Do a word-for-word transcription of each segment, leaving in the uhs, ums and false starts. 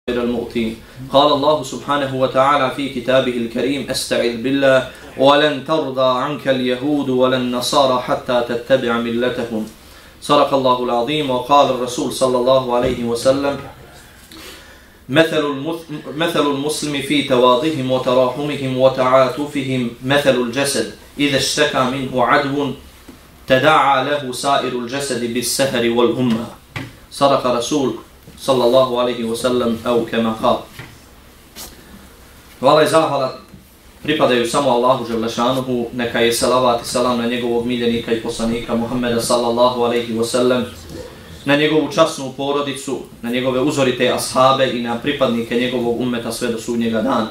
المؤتين قال الله سبحانه وتعالى في كتابه الكريم استعذ بالله ولن ترضى عنك اليهود ولا النصارى حتى تتبع ملتهم صدق الله العظيم. وقال الرسول صلى الله عليه وسلم مثل مثل المسلم في تواضهم وتراحمهم وتعاطفهم مثل الجسد إذا اشتكى منه عدو تداعى له سائر الجسد بالسهر والهمة صدق رسول sallallahu alaihi wasallam au kama qal. Hvala i zahvala pripadaju samo Allahu dželešanuhu, neka je salavat i salam na njegovog miljenika i poslanika Muhammeda sallallahu alaihi wasallam, na njegovu časnu porodicu, na njegove uzorite ashabe i na pripadnike njegovog ummeta sve do sudnjega dana.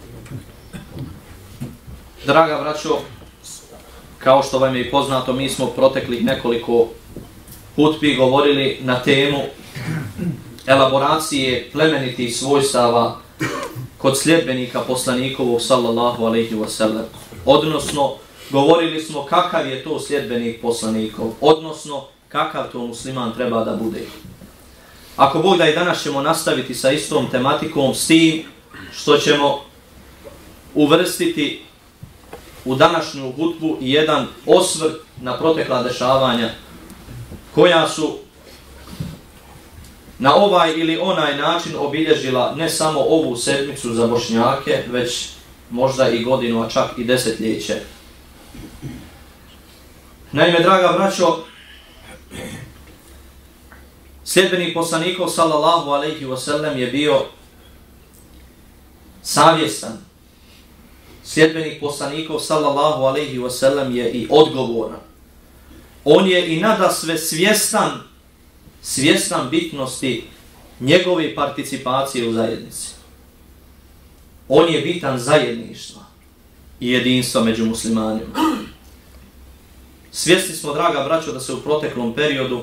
Draga braćo, kao što vam je i poznato, mi smo proteklih nekoliko hutbi govorili na temu elaboracije plemenitih svojstava kod sljedbenika poslanikovog sallallahu alaihi wasallam. Odnosno, govorili smo kakav je to sljedbenik poslanikov, odnosno kakav to musliman treba da bude. Ako Bog da i danas ćemo nastaviti sa istom tematikom, s tim što ćemo uvrstiti u današnju hutbu jedan osvrt na protekla dešavanja koja su na ovaj ili onaj način obilježila ne samo ovu sedmicu za Bošnjake, već možda i godinu, a čak i desetljeće. Naime, draga braćo, sljedbenik poslanikov sallallahu alaihi wasallam je bio savjestan. Sljedbenik poslanikov sallallahu alaihi wasallam je i odgovoran. On je i nadasve svjestan svjestan bitnosti njegove participacije u zajednici. On je bitan zajedništva i jedinstva među muslimanima. Svjesni smo, draga braćo, da se u proteklom periodu,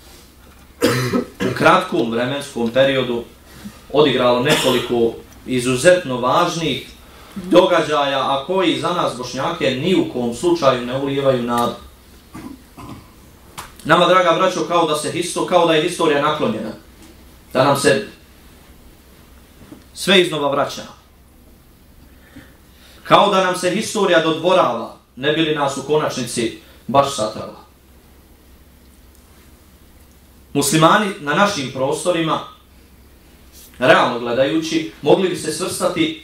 u kratkom vremenskom periodu, odigralo nekoliko izuzetno važnih događaja, a koji za nas Bošnjake ni u kom slučaju ne ulijevaju nadu. Nama, draga braćo, kao da, se histo, kao da je historija naklonjena, da nam se sve iznova vraća. Kao da nam se historija dodvorava, ne bi li nas u konačnici baš satrala. Muslimani na našim prostorima, realno gledajući, mogli bi se svrstati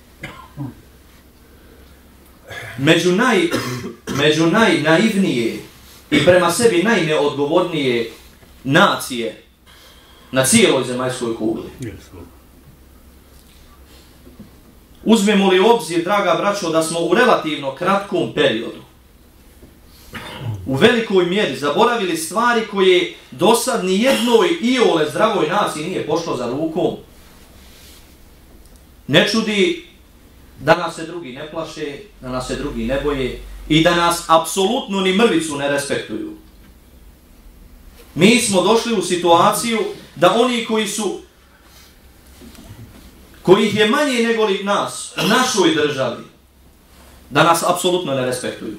među, naj, među najnaivnije i prema sebi najneodgovornije nacije na cijeloj zemaljskoj kugli. Uzmemo li u obzir, draga braćo, da smo u relativno kratkom periodu u velikoj mjeri zaboravili stvari koje dosad ni jednoj iole zdravoj naciji nije pošlo za rukom, ne čudi da nas se drugi ne plaše, da nas se drugi ne boje i da nas apsolutno ni mrvicu ne respektuju. Mi smo došli u situaciju da oni koji su, kojih je manje nego li nas u našoj državi, da nas apsolutno ne respektuju.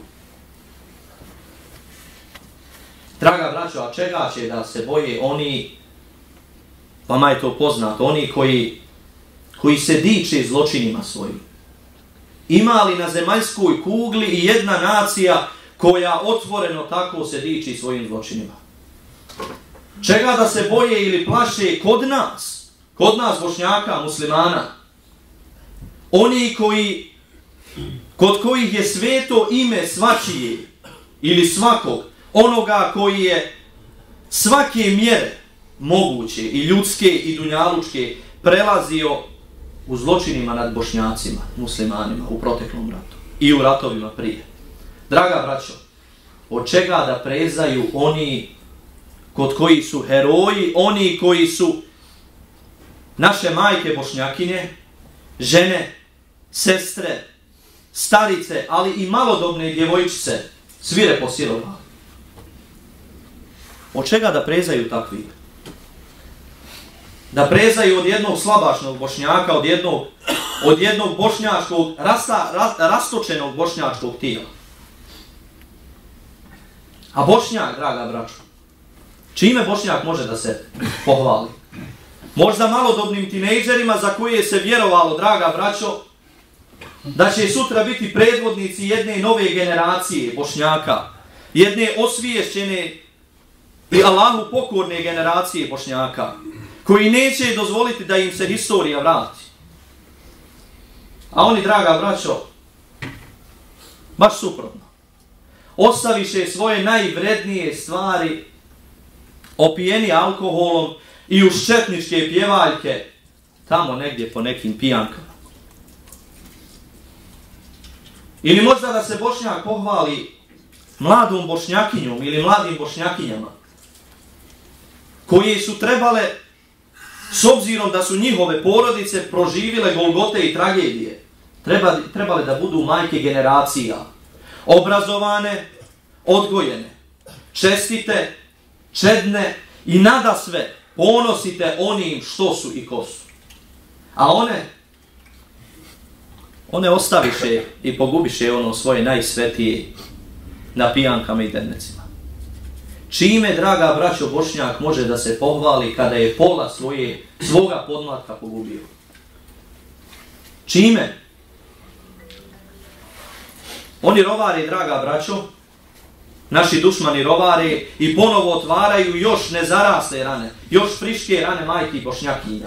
Draga braćo, a čega će da se boje oni, vama je to poznato, oni koji, koji se diče zločinima svojim? Ima li na zemaljskoj kugli i jedna nacija koja otvoreno tako se diči svojim zločinima? Čega da se boje ili plaše kod nas, kod nas Bošnjaka, muslimana? Oni koji, kod kojih je sveto ime svačije ili svakog, onoga koji je svake mjere moguće i ljudske i dunjalučke prelazio u zločinima nad Bošnjacima, muslimanima u proteklom ratu i u ratovima prije. Draga braćo, od čega da prezaju oni kod koji su heroji, oni koji su naše majke Bošnjakinje, žene, sestre, starice, ali i malodobne djevojčice svirepo silovali? Od čega da prezaju takvi? Da prezaju od jednog slabašnog Bošnjaka, od jednog, od jednog bošnjačkog, rasta, ras, rastočenog bošnjačkog tijela. A Bošnjak, draga braćo, čime Bošnjak može da se pohvali? možda malodobnim tinejdžerima za koje se vjerovalo, draga braćo, da će sutra biti predvodnici jedne nove generacije Bošnjaka, jedne osviješćene i Allahu pokorne generacije Bošnjaka, koji neće dozvoliti da im se historija vrati. A oni, draga braćo, baš suprotno, ostaviše svoje najvrednije stvari opijeni alkoholom i uz četničke pjevaljke tamo negdje po nekim pijankama. Ili možda da se Bošnjak pohvali mladom Bošnjakinjom ili mladim Bošnjakinjama koje su trebale, s obzirom da su njihove porodice proživile golgote i tragedije, treba, trebale da budu majke generacija, obrazovane, odgojene, čestite, čedne i nadasve ponosite onim što su i ko su. A one, one ostaviše i pogubiše ono svoje najsvetije na pijankama i dernecima. Čime, draga braćo, Bošnjak može da se pohvali kada je pola svoje, svoga podmlatka pogubio? Čime? Oni rovare, draga braćo, naši dušmani rovare i ponovo otvaraju još nezarasle rane, još friške rane majki Bošnjakinja.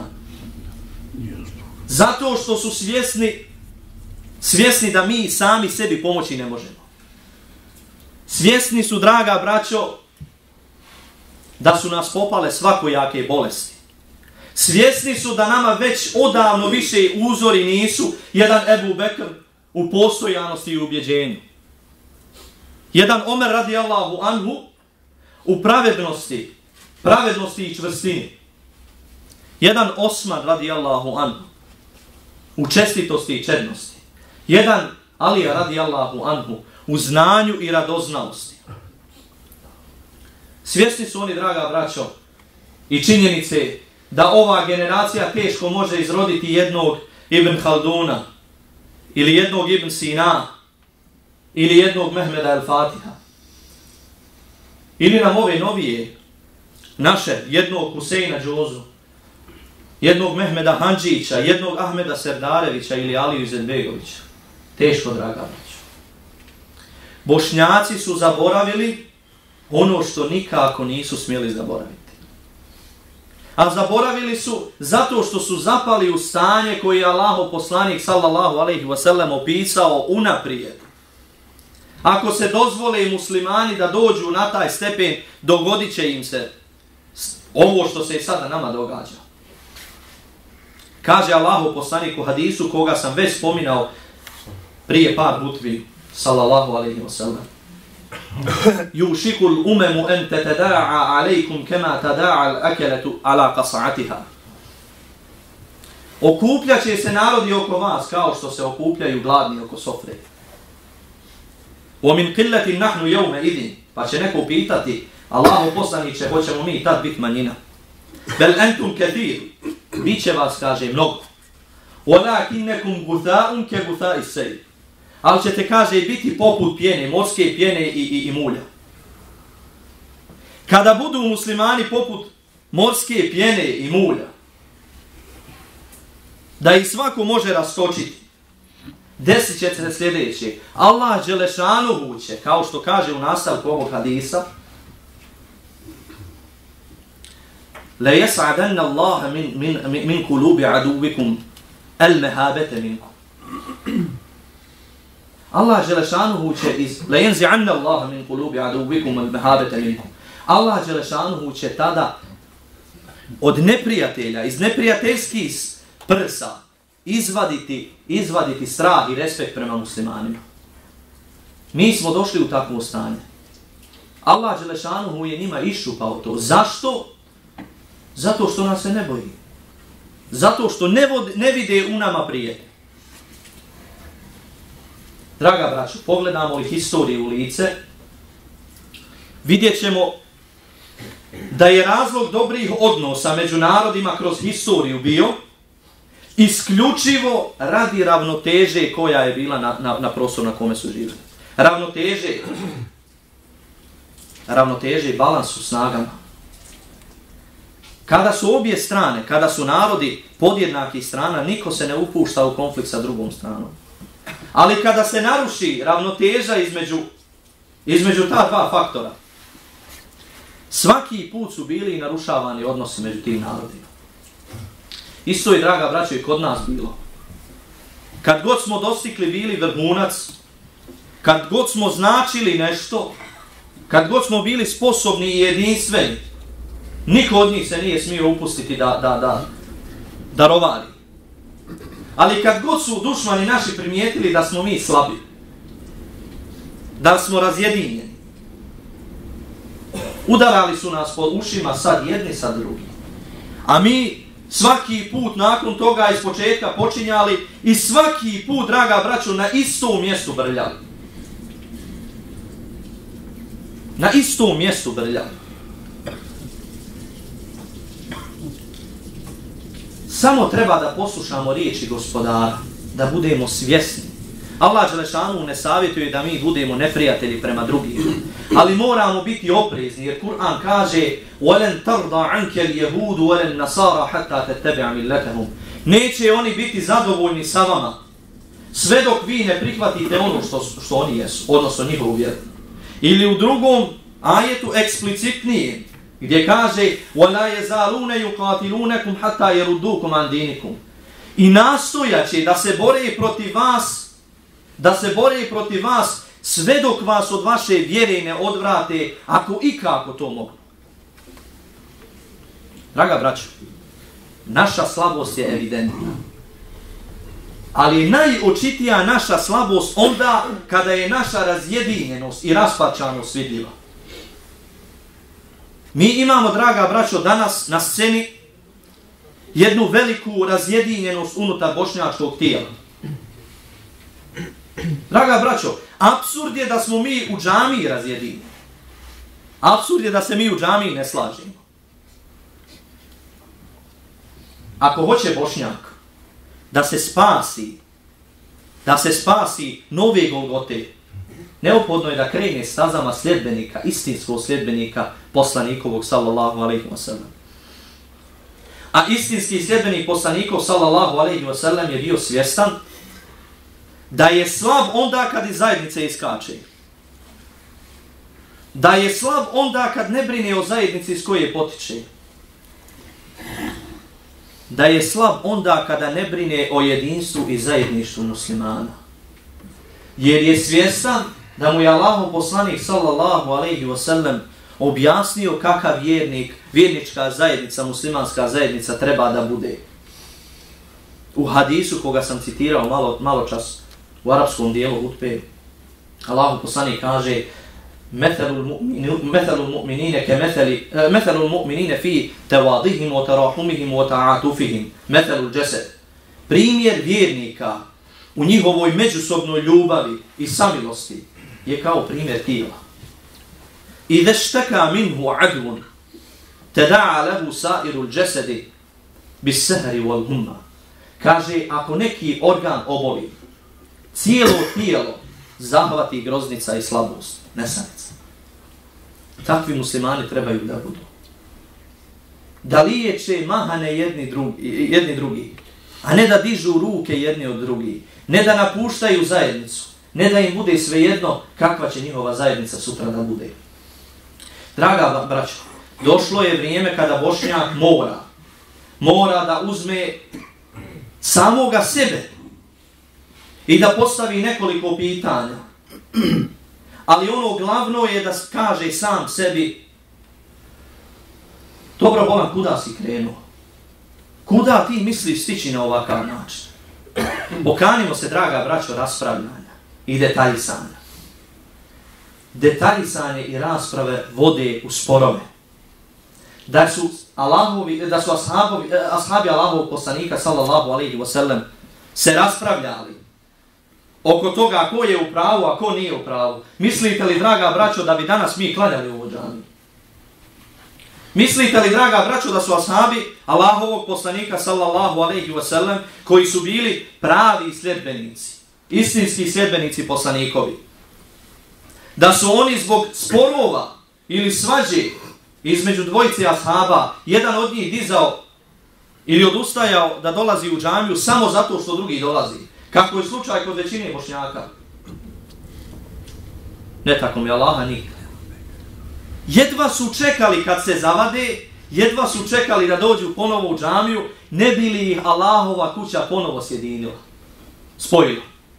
Zato što su svjesni, svjesni da mi sami sebi pomoći ne možemo. Svjesni su, draga braćo, da su nas popale svakojake bolesti. Svjesni su da nama već odavno više uzori nisu jedan Ebu Bekr u postojanosti i ubjeđenju. Jedan Omer radijallahu anhu u pravednosti, pravednosti i čvrstini. Jedan Osman radijallahu anhu u čestitosti i čednosti. Jedan Alija radijallahu anhu u znanju i radoznalosti. Svjesni su oni, draga braćo, i činjenice da ova generacija teško može izroditi jednog Ibn Halduna ili jednog Ibn Sina ili jednog Mehmeda el-Fatiha. Ili nam ove novije, naše, jednog Huseina Džozu, jednog Mehmeda Handžića, jednog Ahmeda Serdarevića ili Aliju Izetbegovića. Teško, draga braćo. Bošnjaci su zaboravili ono što nikako nisu smjeli zaboraviti. A zaboravili su zato što su zapali u stanje koje je Allahov poslanik sallallahu alejhi ve sellem opisao unaprijed. Ako se dozvole muslimani da dođu na taj stepen, dogodit će im se ovo što se sada nama događa. Kaže Allahov poslanik u hadisu koga sam već spominao prije par hutbi sallallahu alejhi ve sellem. Yushikul umemu an tatada'a alaykum kama tada'a al-akalatu ala qas'atiha. Okupljaće se narodi oko vas kao što se okupljaju gladni oko sofre. Wa min qillatin nahnu yawma idin. Pa će neko pitati, Allahu poslanice, hoćemo mi tad biti manjina? Bel antum kathir. Biće vas, kaže, mnogo. Walakinnakum gutha'un ka gutha'is sayl. Ali ćete, kaže, biti poput pjene, morske pjene i, i, i mulja. Kada budu muslimani poput morske pjene i mulja, da ih svako može raskočiti, desit će se sljedeće. Allah dželešanuhu će, kao što kaže u nastavku ovog hadisa, la yas'adanna Allah min, min, min kulubi aduvikum al-mehabete minkum. Allah dželešanuhu će iz la yanzi'anna Allah min kulubi aduvikum al-mehabete minkum. Allah dželešanuhu će tada od neprijatelja, iz neprijateljskih prsa izvaditi, izvaditi strah i respekt prema muslimanima. Mi smo došli u takvo stanje. Allah dželešanuhu je njima iščupao to. Zašto? Zato što nas se ne boji. Zato što ne, vod, ne vide u nama prijatelja. Draga braćo, pogledamo li historiju u lice, vidjet ćemo da je razlog dobrih odnosa među narodima kroz historiju bio isključivo radi ravnoteže koja je bila na, na, na prostoru na kome su živjeli. Ravnoteže, ravnoteže i balans u snagama. Kada su obje strane, kada su narodi podjednakih strana, niko se ne upušta u konflikt sa drugom stranom. Ali kada se naruši ravnoteža između, između ta dva faktora, svaki put su bili narušavani odnosi među tim narodima. Isto je, draga braćo, i kod nas bilo. Kad god smo dostigli bili vrhunac, kad god smo značili nešto, kad god smo bili sposobni i jedinstveni, niko od njih se nije smio upustiti da, da, da, da rovari. Ali kad god su dušmani naši primijetili da smo mi slabi, da smo razjedinjeni, udarali su nas po ušima sad jedni, sad drugi. A mi svaki put nakon toga iz početka počinjali i svaki put, draga braćo, na istom mjestu brljali. Na istom mjestu brljali. Samo treba da poslušamo riječi Gospodara, da budemo svjesni. Allah dželešanu ne savjetuje da mi budemo neprijatelji prema drugima, ali moramo biti oprezni, jer Kur'an kaže وَلَنْ تَرْضَ عَنْكَ الْيَهُودُ وَلَنْ نَصَارَ حَتَّى تَتَّبِعَ مِلَّتَهُمْ. Neće oni biti zadovoljni sa vama, sve dok vi ne prihvatite ono što, što oni jesu, odnosno njihovu vjeru. Ili u drugom ajetu eksplicitnije, gdje kaže وَلَا يَزَالُونَ يُقَاتِلُونَكُمْ حَتَّى يَرُدُّوكُمْ عَنْ دِينِكُمْ. I nastojaće da se bore protiv vas, da se bore protiv vas sve dok vas od vaše vjere ne odvrate, ako i kako to mogu. Draga braćo, naša slabost je evidentna. Ali je najočitija naša slabost onda kada je naša razjedinjenost i raspačanost vidljiva. Mi imamo, draga braćo, danas na sceni jednu veliku razjedinjenost unutar bošnjačkog tijela. Draga braćo, apsurd je da smo mi u džamiji razjedinjeni. Apsurd je da se mi u džamiji ne slažemo. Ako hoće Bošnjak da se spasi, da se spasi nove Golgote, neophodno je da krene stazama sljedbenika, istinskog sljedbenika poslanikovog sallallahu alejhi ve sellem. A istinski sljedbenik poslanikov sallallahu alejhi ve sellem je bio svjestan da je slab onda kad iz zajednice iskače. Da je slab onda kad ne brine o zajednici iz koje potiče. Da je slab onda kada ne brine o jedinstvu i zajedništvu muslimana. Jer je svjestan da mu je Allahov poslanik sallallahu alejhi ve sellem objasnio kakav vjernik, vjernička zajednica, muslimanska zajednica treba da bude. U hadisu koga sam citirao malo, malo čas u arapskom dijelu hutbe, Allahov poslanik kaže Methalul mu'minine ke methali Methalul mu'minine fi tawadihim wa tarahumihim wa ta'atufihim Methalul jasad. Primjer vjernika u njihovoj međusobnoj ljubavi i samilosti je kao primjer tijela. Idha shtaka minhu adwun tada'a lahu sa'irul jasadi bis-sahri wal humma. Kaže, ako neki organ oboli, cijelo tijelo zahvati groznica i slabost, nesanica. Takvi muslimani trebaju da budu. Da liječe mahane jedni drugi, jedni drugi, a ne da dižu ruke jedni od drugih, ne da napuštaju zajednicu, ne da im bude svejedno kakva će njihova zajednica sutra da bude. Draga braćo, došlo je vrijeme kada Bošnjak mora, mora da uzme samoga sebe i da postavi nekoliko pitanja. Ali ono glavno je da kaže sam sebi, dobro bolan, kuda si krenuo? Kuda ti misliš stići na ovakav način? Okanimo se, draga braćo, raspravljanja i detaljisanja. Detaljisanje i rasprave vode u sporove. Da su, Allahovi, da su ashabovi, ashabi Allahovog poslanika sallallahu alejhi ve sellem se raspravljali oko toga ko je u pravu, a ko nije u pravu. Mislite li, draga braćo, da bi danas mi klanjali u džamiji? Mislite li, draga braćo, da su ashabi Allahovog poslanika sallallahu alejhi ve sellem, koji su bili pravi sljedbenici, istinski sljedbenici poslanikovi, da su oni zbog sporova ili svađe između dvojice ashaba, jedan od njih dizao ili odustajao da dolazi u džamiju samo zato što drugi dolazi. Kako je slučaj kod većine Bošnjaka. Ne tako mi Allaha nikad. Jedva su čekali kad se zavade, jedva su čekali da dođu ponovo u džamiju, ne bi li ih Allahova kuća ponovo sjedinila, spojila.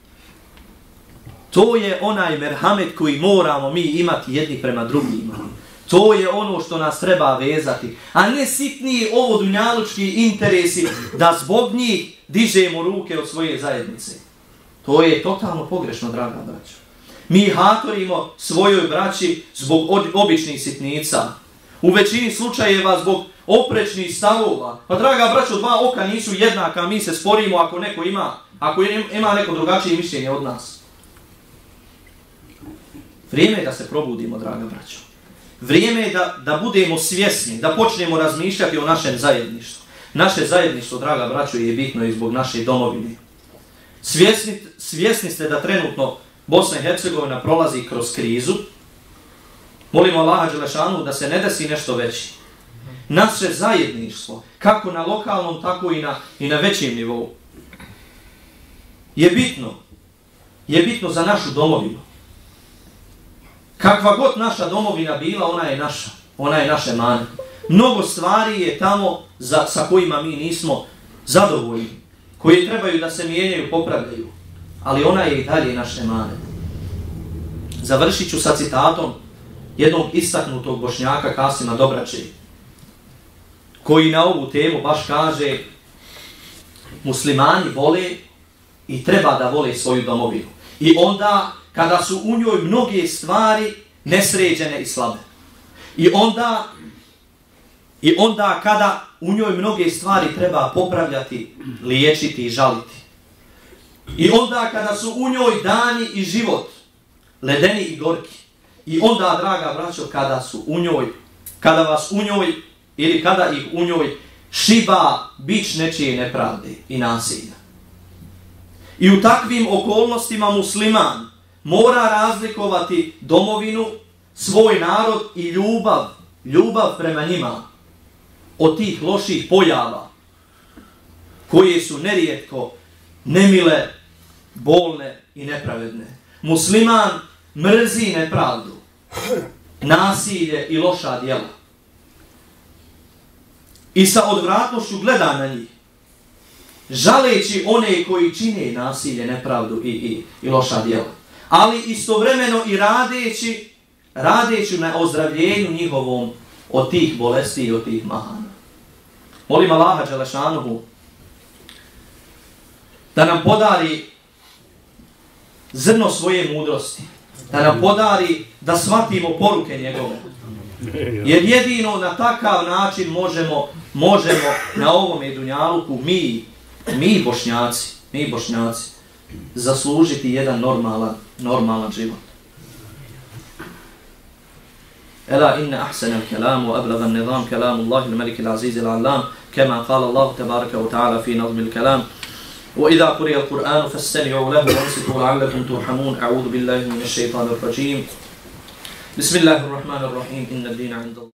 To je onaj merhamet koji moramo mi imati jedni prema drugima. To je ono što nas treba vezati. A ne sitniji ovo dunjalučki interesi da zbog njih dižemo ruke od svoje zajednice. To je totalno pogrešno, draga braćo. Mi hatorimo svojoj braći zbog običnih sitnica. U većini slučajeva zbog oprečnih stavova. Pa draga braćo, dva oka nisu jednaka, mi se sporimo ako neko ima, ako ima neko drugačije mišljenje od nas. Vrijeme je da se probudimo, draga braćo. Vrijeme je da, da budemo svjesni, da počnemo razmišljati o našem zajedništvu. Naše zajedništvo, draga braćo, je bitno i zbog naše domovine. Svjesni, svjesni ste da trenutno Bosna i Hercegovina prolazi kroz krizu. Molimo Allaha Đelešanu da se ne desi nešto veći. Naše zajedništvo, kako na lokalnom, tako i na, i na većem nivou, je bitno. Je bitno za našu domovinu. Kakva god naša domovina bila, ona je naša. Ona je naše mane. Mnogo stvari je tamo za, sa kojima mi nismo zadovoljni. Koje trebaju da se mijenjaju, popravljaju. Ali ona je i dalje naše mane. Završit ću sa citatom jednog istaknutog Bošnjaka Kasima Dobrače, koji na ovu temu baš kaže: muslimani vole i treba da vole svoju domovinu. I onda kada su u njoj mnoge stvari nesređene i slabe. I onda, i onda kada u njoj mnoge stvari treba popravljati, liječiti i žaliti. I onda kada su u njoj dani i život, ledeni i gorki. I onda, draga braćo, kada su u njoj, kada vas u njoj, ili kada ih u njoj šiba bič nečije nepravde i nasilja. I u takvim okolnostima musliman mora razlikovati domovinu, svoj narod i ljubav, ljubav prema njima od tih loših pojava koje su nerijetko nemile, bolne i nepravedne. Musliman mrzi nepravdu, nasilje i loša djela. I sa odvratnošću gleda na njih, žaleći one koji čine nasilje, nepravdu i, i, i loša djela. Ali istovremeno i radeći, radeći na ozdravljenju njihovom od tih bolesti i od tih mahana. Molim Allaha Đelešanuhu da nam podari zrno svoje mudrosti, da nam podari da shvatimo poruke njegove. Jer jedino na takav način možemo, možemo na ovom dunjaluku mi, mi Bošnjaci, mi Bošnjaci, zaslužiti jedan normalan, normalan život. Ela inna ahsana al-kalam wa ablagha an-nizam kalam Allah al-Malik al-Aziz al-Allam kama qala Allah tabaraka wa ta'ala fi nazm al-kalam. وإذا قرئ القرآن فاستمعوا له وانصتوا لعلكم ترحمون. أعوذ بالله من الشيطان الرجيم. بسم الله الرحمن الرحيم. إن الدين عند الله